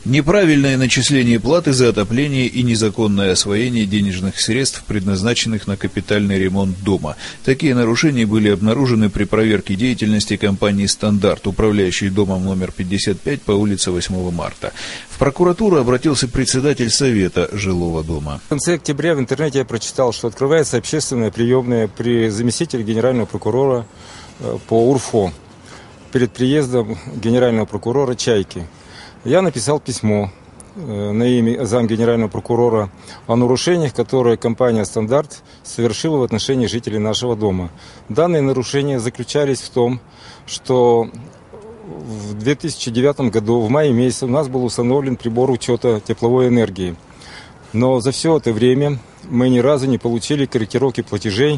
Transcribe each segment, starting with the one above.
Неправильное начисление платы за отопление и незаконное освоение денежных средств, предназначенных на капитальный ремонт дома. Такие нарушения были обнаружены при проверке деятельности компании «Стандарт», управляющей домом номер 55 по улице 8 марта. В прокуратуру обратился председатель совета жилого дома. В конце октября в интернете я прочитал, что открывается общественная приемная при заместителе генерального прокурора по УРФО перед приездом генерального прокурора Чайки. Я написал письмо на имя замгенерального прокурора о нарушениях, которые компания «Стандарт» совершила в отношении жителей нашего дома. Данные нарушения заключались в том, что в 2009 году, в мае месяце, у нас был установлен прибор учета тепловой энергии. Но за все это время мы ни разу не получили корректировки платежей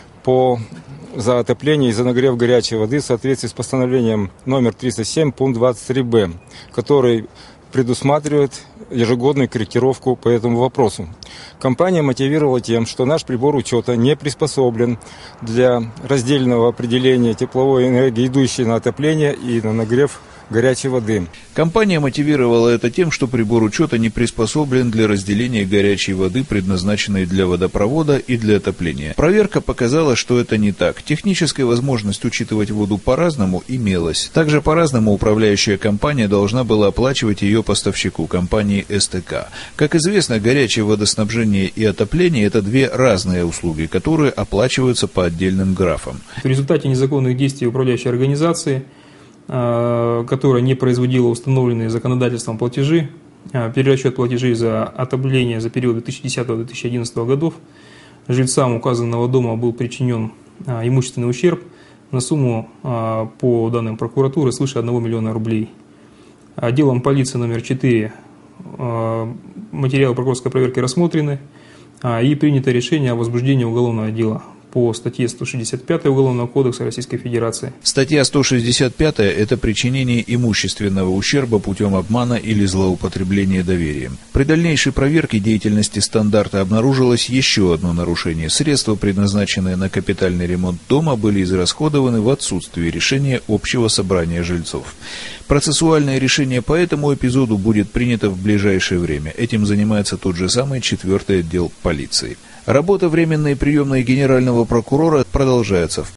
за отопление и за нагрев горячей воды в соответствии с постановлением номер 307, пункт 23б, который предусматривает ежегодную корректировку по этому вопросу. Компания мотивировала тем, что наш прибор учета не приспособлен для раздельного определения тепловой энергии, идущей на отопление и на нагрев горячей воды. Компания мотивировала это тем, что прибор учета не приспособлен для разделения горячей воды, предназначенной для водопровода и для отопления. Проверка показала, что это не так. Техническая возможность учитывать воду по-разному имелась. Также по-разному управляющая компания должна была оплачивать ее поставщику, компании СТК. Как известно, горячее водоснабжение и отопление – это две разные услуги, которые оплачиваются по отдельным графам. В результате незаконных действий управляющей организации, которая не производила установленные законодательством платежи, перерасчет платежей за отопление за период 2010-2011 годов, жильцам указанного дома был причинен имущественный ущерб на сумму, по данным прокуратуры, свыше 1 миллиона рублей. Отделом полиции номер 4 материалы прокурорской проверки рассмотрены и принято решение о возбуждении уголовного дела по статье 165 Уголовного кодекса Российской Федерации. Статья 165 – это причинение имущественного ущерба путем обмана или злоупотребления доверием. При дальнейшей проверке деятельности «Стандарта» обнаружилось еще одно нарушение. Средства, предназначенные на капитальный ремонт дома, были израсходованы в отсутствии решения общего собрания жильцов. Процессуальное решение по этому эпизоду будет принято в ближайшее время. Этим занимается тот же самый 4-й отдел полиции. Работа временной приемной генерального прокурора продолжается.